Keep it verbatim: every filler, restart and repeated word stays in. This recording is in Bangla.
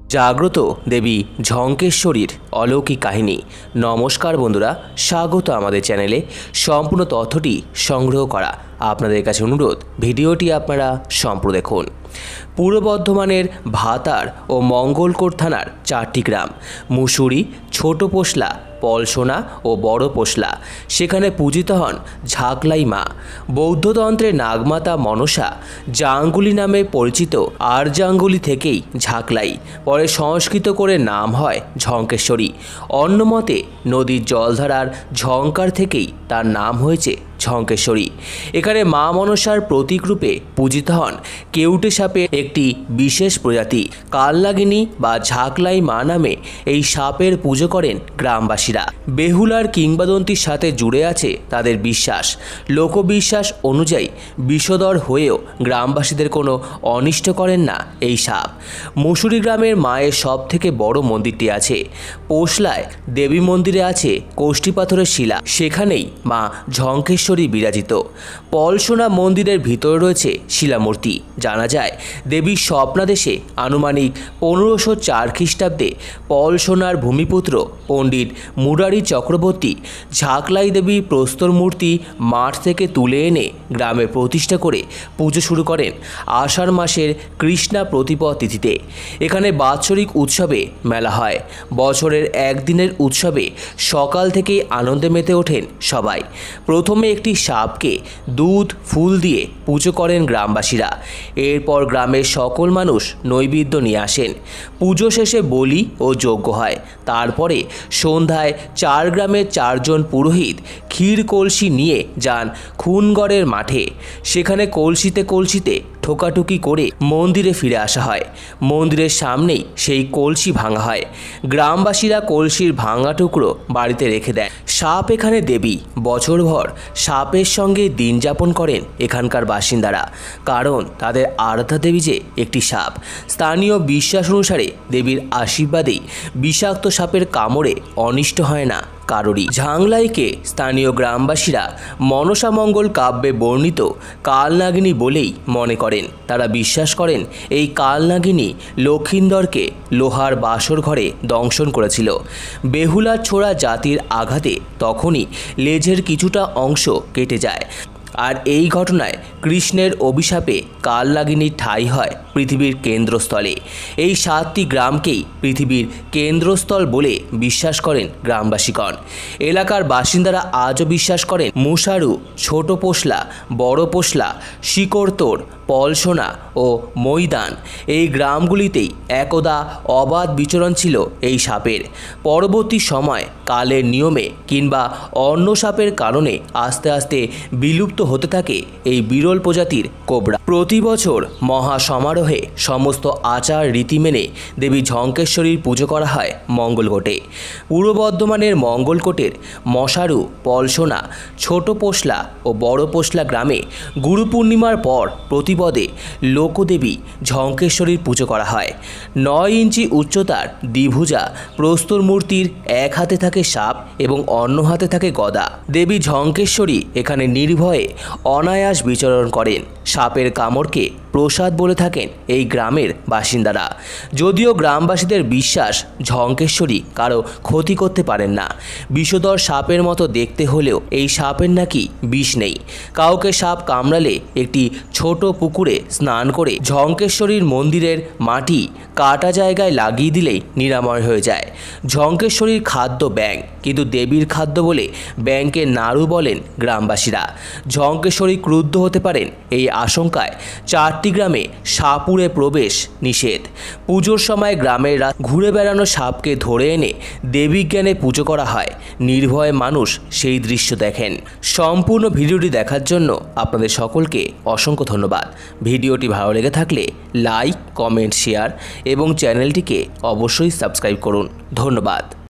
জাগ্রত দেবী ঝঙ্কেশ্বরীর অলৌকিক কাহিনী। নমস্কার বন্ধুরা, স্বাগত আমাদের চ্যানেলে। সম্পূর্ণ তথ্যটি সংগ্রহ করা আপনাদের কাছে অনুরোধ, ভিডিওটি আপনারা সম্পূর্ণ দেখুন। পূর্ব বর্ধমানের ভাতার ও মঙ্গলকোট থানার চারটি গ্রাম মুসুরি, ছোট পোশলা, পলসোনা ও বড় পোশলা। সেখানে পূজিত হন ঝাকলাই মা। বৌদ্ধতন্ত্রের নাগমাতা মনসা জাঙ্গুলি নামে পরিচিত আরজাঙ্গুলি থেকেই ঝাকলাই, পরে সংস্কৃত করে নাম হয় ঝঙ্কেশ্বরী। অন্যমতে নদীর জলধারার ঝঙ্কার থেকেই তার নাম হয়েছে ঝঙ্কেশ্বরী। এখানে মা মনসার প্রতীকরূপে পূজিত হন কেউটে সাপের একটি বিশেষ প্রজাতি কালনাগিনী বা ঝাকলাই মা নামে। এই সাপের পুজো করেন গ্রামবাসীরা। বেহুলার কিংবদন্তির সাথে জুড়ে আছে তাদের বিশ্বাস। লোকবিশ্বাস অনুযায়ী বিষধর হয়েও গ্রামবাসীদের কোনো অনিষ্ট করেন না এই সাপ। মুসুরি গ্রামের মায়ের সব থেকে বড় মন্দিরটি আছে পোশলায়। দেবী মন্দিরে আছে কোষ্ঠী পাথরের শিলা, সেখানেই মা ঝঙ্কেশ্বরী বিরাজিত। পলসোনা মন্দিরের ভিতরে রয়েছে শিলামূর্তি। জানা যায় দেবীর স্বপ্নাদেশে আনুমানিক পনেরোশো চার খ্রিস্টাব্দে পলসোনার ভূমিপুত্র পণ্ডিত মুরারি চক্রবর্তী ঝাকলাই দেবী প্রস্তর মূর্তি মাঠ থেকে তুলে এনে গ্রামে প্রতিষ্ঠা করে পুজো শুরু করেন আষাঢ় মাসের কৃষ্ণা প্রতিপদ তিথিতে। এখানে বাৎসরিক উৎসবে মেলা হয়। বছরের একদিনের উৎসবে সকাল থেকেই আনন্দে মেতে ওঠেন সবাই। প্রথমে একটি সাপকে দুধ ফুল দিয়ে পুজো করেন গ্রামবাসীরা। এরপর গ্রামের সকল মানুষ নৈবেদ্য নিয়ে আসেন। পুজো শেষে বলি ও যজ্ঞ হয়। তারপরে সন্ধ্যায় চার গ্রামের চারজন পুরোহিত ক্ষীর কলসি নিয়ে যান খুনগড়ের মাঠে। সেখানে কলসিতে কলসিতে ঠোকাঠুকি করে মন্দিরে ফিরে আসা হয়। মন্দিরের সামনেই সেই কলসি ভাঙা হয়। গ্রামবাসীরা কলসির ভাঙা টুকরো বাড়িতে রেখে দেয়। সাপ এখানে দেবী। বছরভর সাপের সঙ্গে দিন যাপন করেন এখানকার বাসিন্দারা, কারণ তাদের আরাধ্যা দেবী যে একটি সাপ। স্থানীয় বিশ্বাস অনুসারে দেবীর আশীর্বাদেই বিষাক্ত সাপের কামড়ে অনিষ্ট হয় না কারোরই। ঝাংলাইকে স্থানীয় গ্রামবাসীরা মনসামঙ্গল কাব্যে বর্ণিত কালনাগিনী বলেই মনে করেন। তারা বিশ্বাস করেন এই কালনাগিনী লক্ষিন্দরকে লোহার বাসর ঘরে দংশন করেছিল। বেহুলার ছোড়া জাতির আঘাতে তখনই লেজের কিছুটা অংশ কেটে যায়। আর এই ঘটনায় কৃষ্ণের অভিশাপে কালনাগিনীর ঠাঁই হয় পৃথিবীর কেন্দ্রস্থলে। এই সাতটি গ্রামকেই পৃথিবীর কেন্দ্রস্থল বলে বিশ্বাস করেন গ্রামবাসীগণ। এলাকার বাসিন্দারা আজও বিশ্বাস করেন মুসারু, ছোট পোশলা, বড় পোশলা, শিকড়তোড়, পলসোনা ও মৈদান এই গ্রামগুলিতেই একদা অবাধ বিচরণ ছিল এই সাপের। পরবর্তী সময় কালের নিয়মে কিংবা অন্য সাপের কারণে আস্তে আস্তে বিলুপ্ত হতে থাকে এই বিরল প্রজাতির কোবরা। প্রতি বছর মহা সমারোহে সমস্ত আচার রীতি মেনে দেবী ঝঙ্কেশ্বরীর পুজো করা হয় মঙ্গলকোটে। পূর্ব বর্ধমানের মঙ্গলকোটের মশারু, পলসোনা, ছোট পোশলা ও বড় পোশলা গ্রামে গুরু পূর্ণিমার পর প্রতিপদে লোকদেবী ঝঙ্কেশ্বরীর পুজো করা হয়। নয় ইঞ্চি উচ্চতার দ্বিভুজা প্রস্তর মূর্তির এক হাতে থাকে সাপ এবং অন্য হাতে থাকে গদা। দেবী ঝঙ্কেশ্বরী এখানে নির্ভয়ে অনায়াস বিচরণ করেন। সাপের কামড়কে প্রসাদ বলে থাকেন এই গ্রামের বাসিন্দারা। যদিও গ্রামবাসীদের বিশ্বাস ঝঙ্কেশ্বরী কারো ক্ষতি করতে পারেন না। বিষধর সাপের মতো দেখতে হলেও এই সাপের নাকি বিষ নেই। কাউকে সাপ কামড়ালে একটি ছোট পুকুরে স্নান করে ঝঙ্কেশ্বরীর মন্দিরের মাটি কাটা জায়গায় লাগিয়ে দিলেই নিরাময় হয়ে যায়। ঝঙ্কেশ্বরীর খাদ্য ব্যাঙ, কিন্তু দেবীর খাদ্য বলে ব্যাঙকে নাড়ু বলেন গ্রামবাসীরা। ঝঙ্কেশ্বরী ক্রুদ্ধ হতে পারেন এই আশঙ্কায় চারটি গ্রামে সাপুড়ে প্রবেশ নিষেধ। পুজোর সময় গ্রামের ঘুরে বেড়ানো সাপকে ধরে এনে দেবী জ্ঞানে পুজো করা হয়। নির্ভয়ে মানুষ সেই দৃশ্য দেখেন। সম্পূর্ণ ভিডিওটি দেখার জন্য আপনাদের সকলকে অসংখ্য ধন্যবাদ। ভিডিওটি ভালো লেগে থাকলে লাইক, কমেন্ট, শেয়ার এবং চ্যানেলটিকে অবশ্যই সাবস্ক্রাইব করুন। ধন্যবাদ।